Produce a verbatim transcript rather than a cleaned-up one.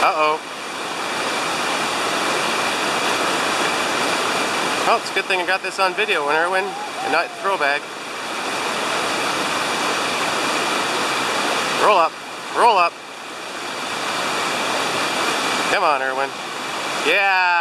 Uh-oh. Well, it's a good thing I got this on video, Erwin, and not throwback. Roll up. Roll up. Come on, Erwin. Yeah!